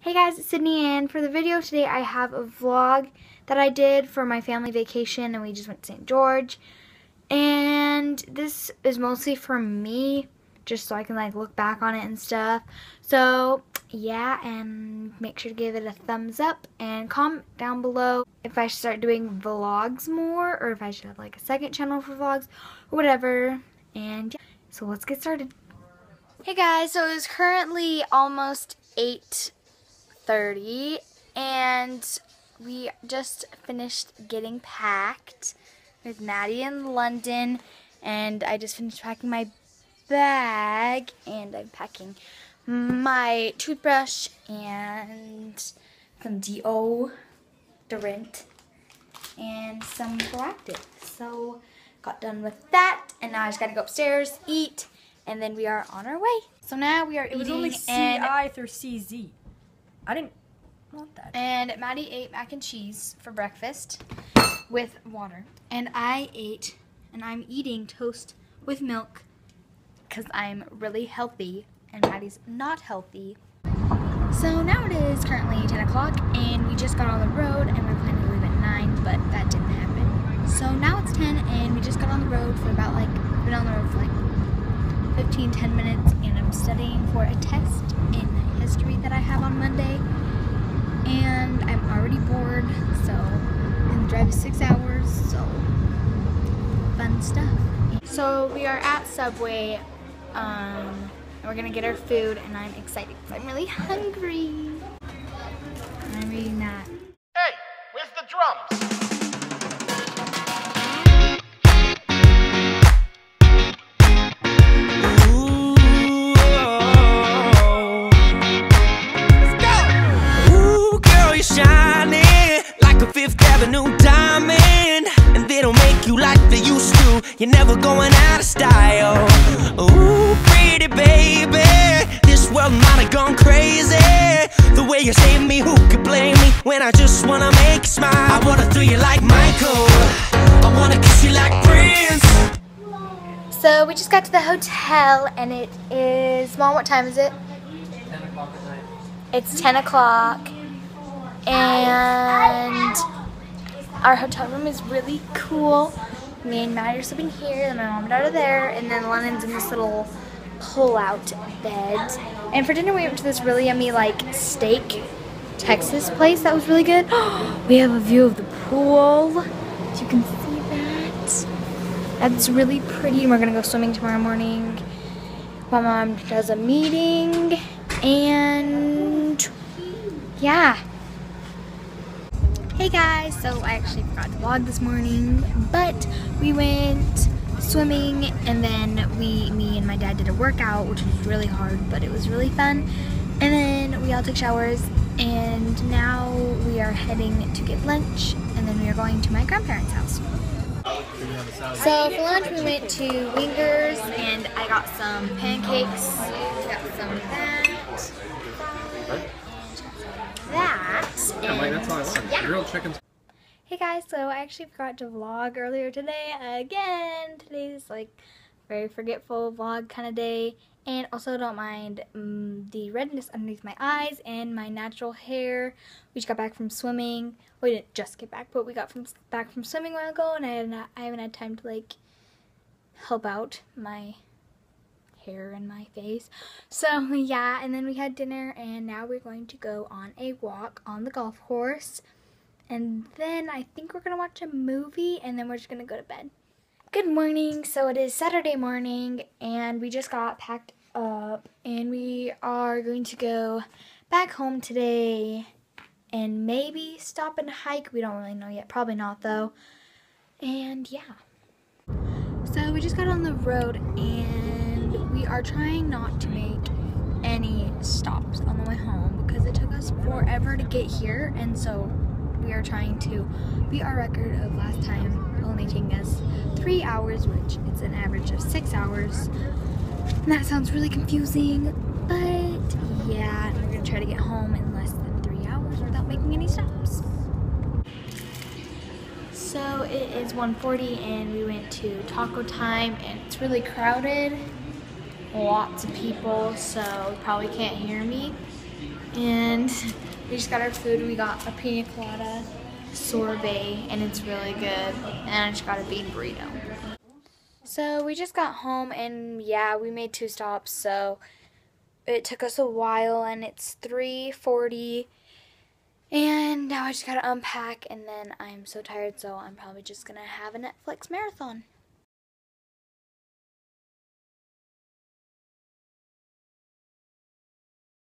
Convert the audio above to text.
Hey guys, it's Sydney, and for the video today I have a vlog that I did for my family vacation, and we just went to St. George. And this is mostly for me, just so I can like look back on it and stuff. So yeah, and make sure to give it a thumbs up and comment down below if I should start doing vlogs more, or if I should have like a second channel for vlogs or whatever. And yeah, so let's get started. Hey guys, so it's currently almost 8:30 and we just finished getting packed with Maddie in London, and I just finished packing my bag, and I'm packing my toothbrush and some deodorant and some Proactive. So got done with that, and now I just gotta go upstairs, eat, and then we are on our way. So now we are eating. It was only CI through CZ. I didn't want that. And Maddie ate mac and cheese for breakfast with water. And I'm eating toast with milk because I'm really healthy and Maddie's not healthy. So now it is currently 10 o'clock and we just got on the road, and we were planning to leave at 9, but that didn't happen. So now it's 10 and we just got on the road for about been on the road for 10 minutes, and I'm studying for a test in history that I have on Monday, and I'm already bored, and the drive is 6 hours, so fun stuff. So we are at Subway, and we're gonna get our food, and I'm excited because I'm really hungry. I'm reading that. Hey, where's the drums? New diamond, and they don't make you like they used to. You're never going out of style. Ooh, pretty baby, this world might have gone crazy. The way you saved me, who could blame me when I just wanna make you smile? I wanna throw you like Michael, I wanna kiss you like Prince. So we just got to the hotel, and it is, Mom, what time is it? 10 o'clock at night. It's 10 o'clock, and our hotel room is really cool. Me and Maddie are sleeping here, and my mom and dad are there, and then London's in this little pull-out bed. And for dinner we went to this really yummy steak Texas place that was really good. We have a view of the pool, as you can see that. That's really pretty, and we're gonna go swimming tomorrow morning while Mom does a meeting, and yeah. Hey guys, so I actually forgot to vlog this morning, but we went swimming, and then me and my dad did a workout, which was really hard, but it was really fun. And then we all took showers, and now we are heading to get lunch, and then we are going to my grandparents' house. So for lunch we went to Wingers, and I got some pancakes, got some of that. Grilled chickens. Hey guys, so I actually forgot to vlog earlier today again. Today's very forgetful vlog kind of day, and also don't mind the redness underneath my eyes and my natural hair. We just got back from swimming. We didn't just get back, but we got back from swimming a while ago, and I haven't had time to help out my hair and my face. So yeah, and then we had dinner, and now we're going to go on a walk on the golf course, and then I think we're gonna watch a movie, and then we're just gonna go to bed. Good morning. So it is Saturday morning, and we just got packed up, and we are going to go back home today and maybe stop and hike. We don't really know yet, probably not though. And yeah, so we just got on the road, and we are trying not to make any stops on the way home because it took us forever to get here, and so we are trying to beat our record of last time only taking us 3 hours, which is an average of 6 hours. And that sounds really confusing, but yeah, we're gonna try to get home in less than 3 hours without making any stops. So it is 1:40 and we went to Taco Time, and it's really crowded. Lots of people, so you probably can't hear me. And we just got our food. We got a pina colada sorbet, and it's really good. And I just got a bean burrito. So we just got home, and yeah, we made 2 stops, so it took us a while, and it's 3:40. And now I just gotta unpack, and then I'm so tired, so I'm probably just gonna have a Netflix marathon.